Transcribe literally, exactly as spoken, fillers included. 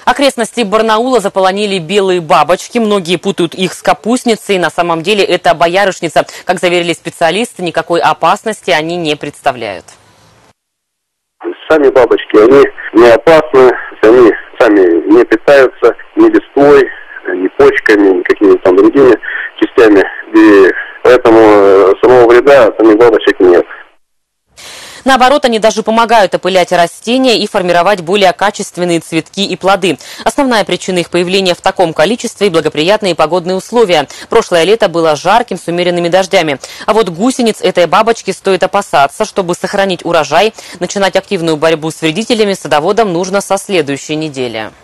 Окрестности Барнаула заполонили белые бабочки. Многие путают их с капустницей. На самом деле это боярышница. Как заверили специалисты, никакой опасности они не представляют. Сами бабочки, они не опасны, они сами не питаются ни листвой, ни почками, ни какими-то там другими частями. И поэтому самого вреда от самих бабочек нет. Наоборот, они даже помогают опылять растения и формировать более качественные цветки и плоды. Основная причина их появления в таком количестве – благоприятные погодные условия. Прошлое лето было жарким с умеренными дождями. А вот гусениц этой бабочки стоит опасаться. Чтобы сохранить урожай, начинать активную борьбу с вредителями садоводам нужно со следующей недели.